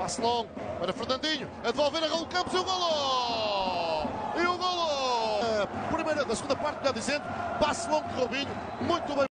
Passe longo para Fernandinho, a devolver a Raul Campos e o golo! E o golo! Primeira da segunda parte, melhor dizendo, passe longo de Robinho, muito bem.